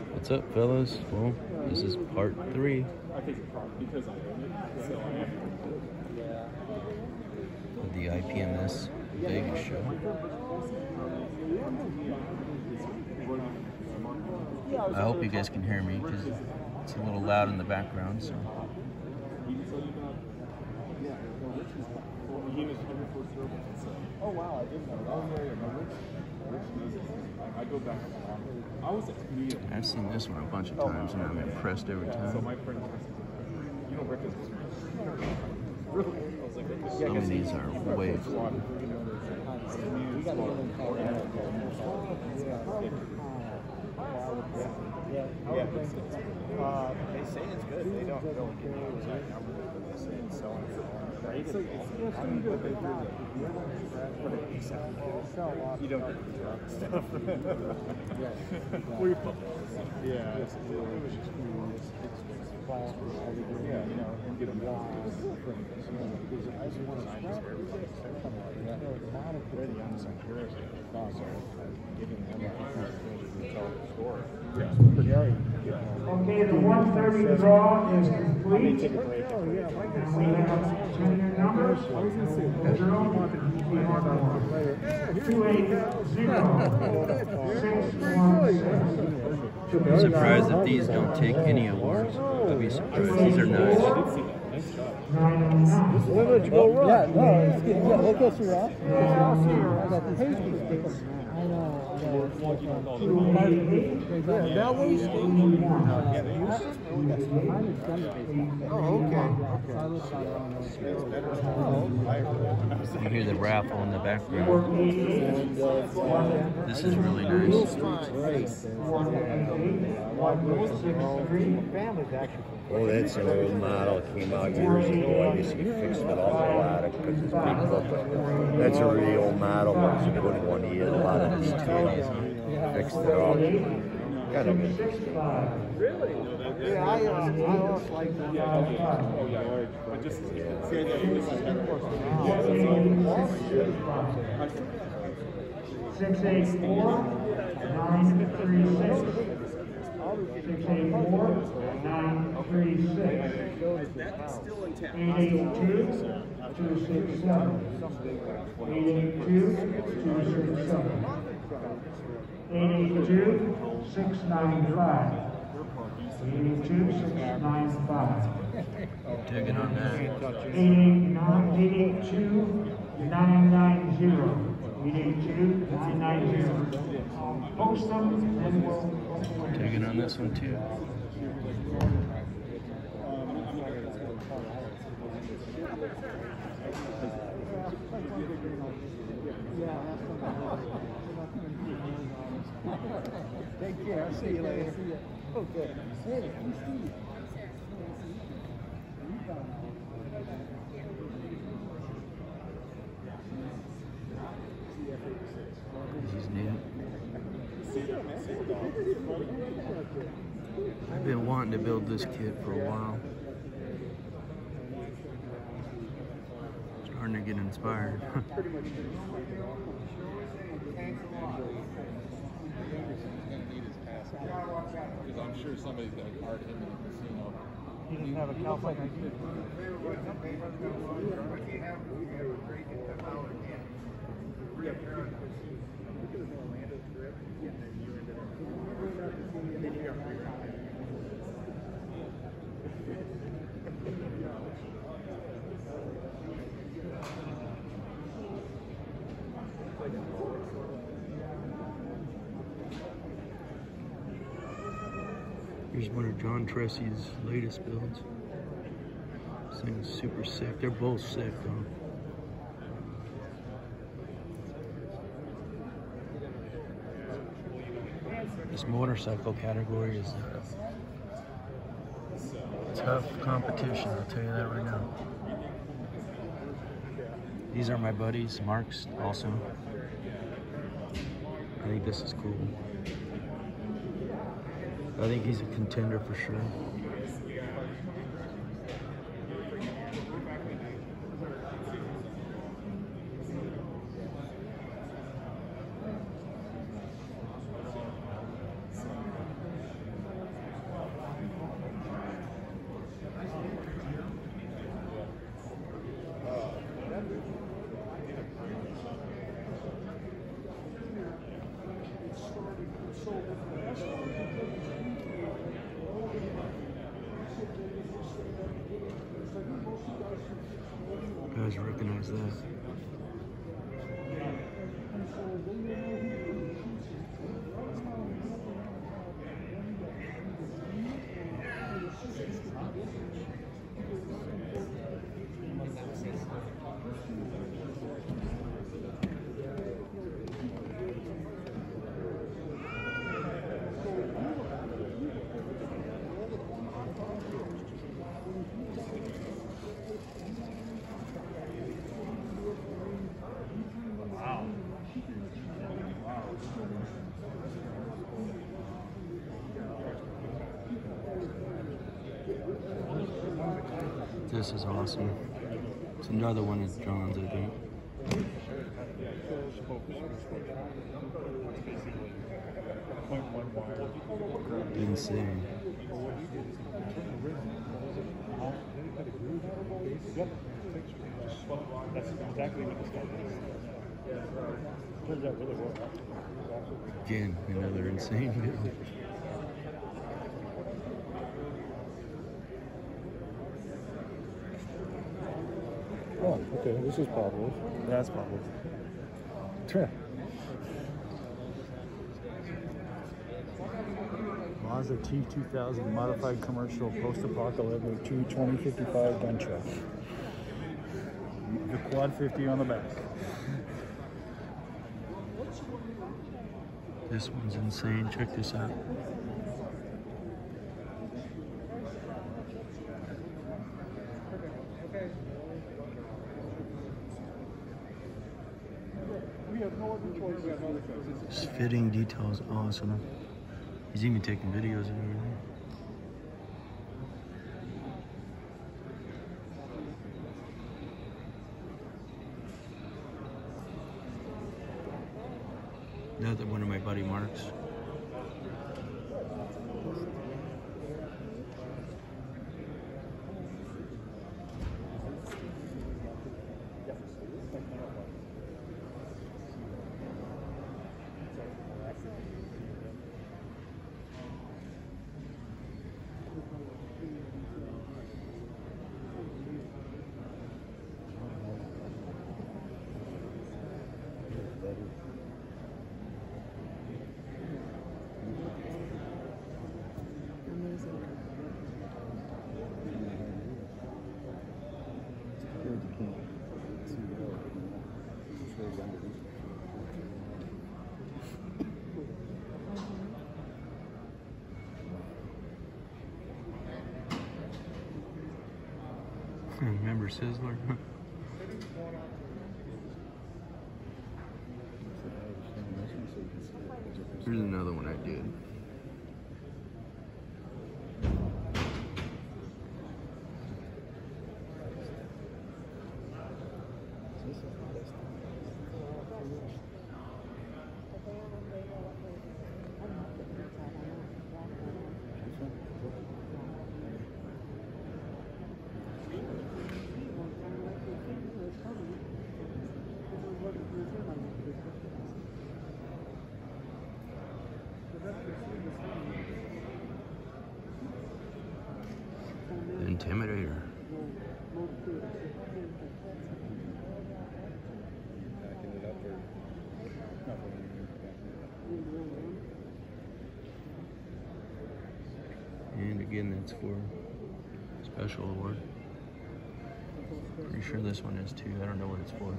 What's up, fellas? Well, this is part 3 of the IPMS Vegas show. I hope you guys can hear me because it's a little loud in the background. So. Oh wow, I didn't know that. I've seen this one a bunch of times and I'm impressed every time. So my friend, you know, Rick is some of these are way cool. They say it's good. They don't give me the exact number, but they say it's selling for you don't get the drug stuff. Yeah, it's yeah, you know, and get them wrong. Okay, the 130 draw is complete. And we have junior numbers. 280-616. I'm surprised that these don't take any awards. I'd be surprised. These are nice. Where did you go wrong? Yeah, no, it's good. Yeah, look at you, Rob. I got these papers. I know. That was You hear the raffle in the background. This is really nice. Oh, that's an old model. Came out years ago. I guess he fixed it off a lot because it's big book. That's a really old model. It's a good one. He had a lot of details. Fixed it all. Kind of interesting. Really? Yeah, I always like that. But just see, Six, 684, 936. 684, 936. 882, 267. 882, 267. 882, 695. 882, 695. Digging on that. 882, 990. 882-990. Post them and we'll... Digging on this one too. Take care. I'll see you later. Okay. This is neat. I've been wanting to build this kit for a while. Starting to get inspired. because I'm sure somebody's going to card him in the casino. He doesn't have a California ID. Here's one of John Tressy's latest builds. This thing is super sick. They're both sick though. This motorcycle category is tough competition, I'll tell you that right now. These are my buddies, Mark's also. I think this is cool. I think he's a contender for sure. You guys recognize that? This is awesome. It's another one of John's, I think. Insane. That's exactly what this guy is. Turns out really well. Again, another insane build. Oh, okay, this is Pablo's. That's Pablo's. Mazda T2000 modified commercial post-apocalyptic 2055 gun truck. The quad 50 on the back. This one's insane. Check this out. This fitting detail is awesome. He's even taking videos and everything. Another one of my buddy Mark's. Remember Sizzler? Here's another one I did. Intimidator. And again, that's for special award. Pretty sure this one is too. I don't know what it's for.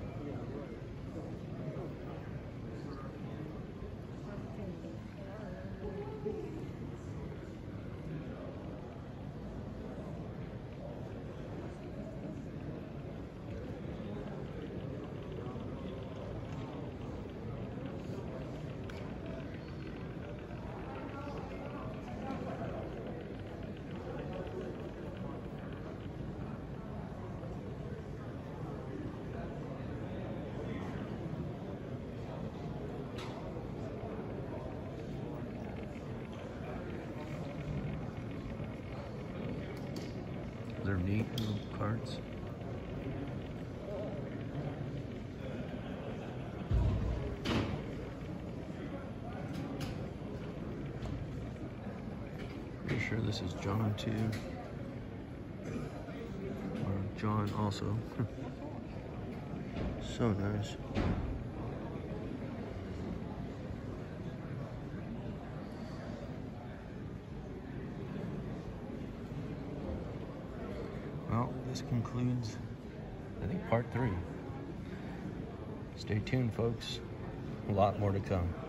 They're neat little carts. sure this is John too. Or John also. So nice. Well, this concludes, I think, part 3. Stay tuned, folks. A lot more to come.